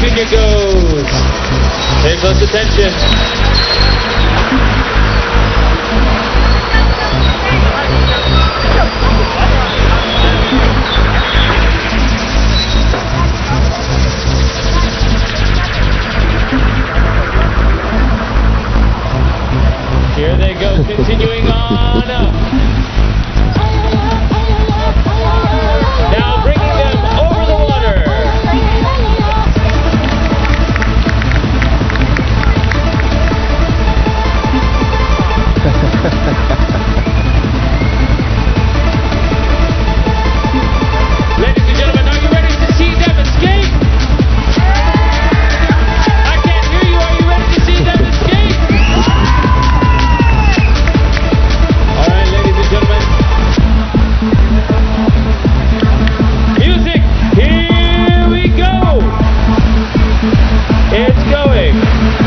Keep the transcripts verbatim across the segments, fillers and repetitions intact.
Junior goes. Pay close attention. Here they go, continuing on up. Now bringing them over the water. Ladies and gentlemen, are you ready to see them escape? I can't hear you. Are you ready to see them escape? All right, ladies and gentlemen. Music, here we go. It's going.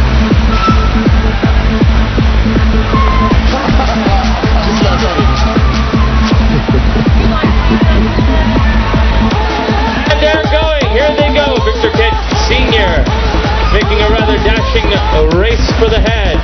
And they're going. Here they go. Victor Kent Senior making a rather dashing race for the head.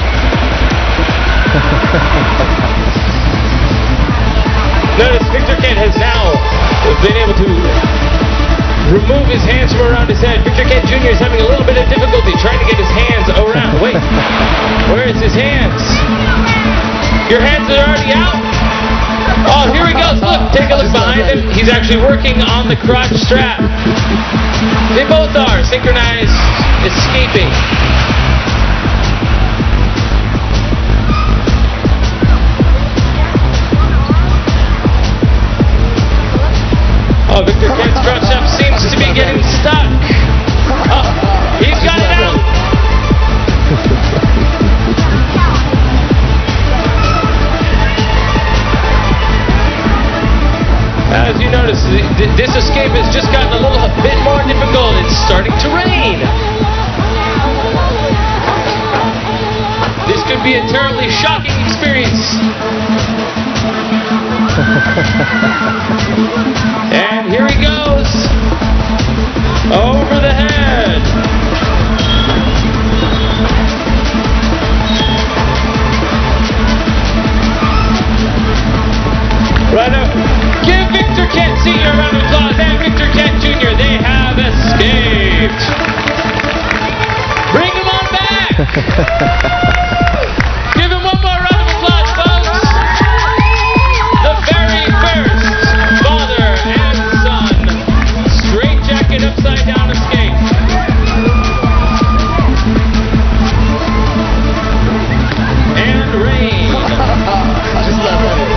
Notice Victor Kent has now been able to remove his hands from around his head. Victor Kent Junior is having a little bit of difficulty trying to get his hands around. Wait, where is his hands? Your hands are already out? Oh, here he goes. Look, take a look behind him. He's actually working on the crotch strap. They both are synchronized, escaping. Oh, Victor Kent's crotch strap seems to be getting stuck. Oh, he's got it out. As you notice, this escape has just gotten a little bit more difficult. It's starting to rain. This could be a terribly shocking experience. And here he goes. Over the head. Right up. Give Victor Kent Senior a round of applause and Victor Kent Junior They have escaped. Bring him on back. Give him one more round of applause, folks. The very first father and son straitjacket upside down escape. And rain. I just love it.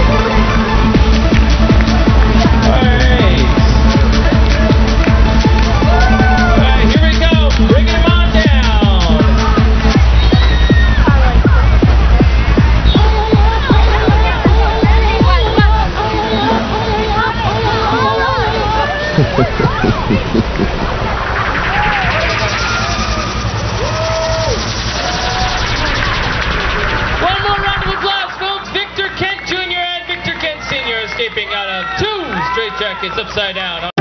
One more round of applause, folks. Victor Kent Junior and Victor Kent Senior escaping out of two straitjackets upside down.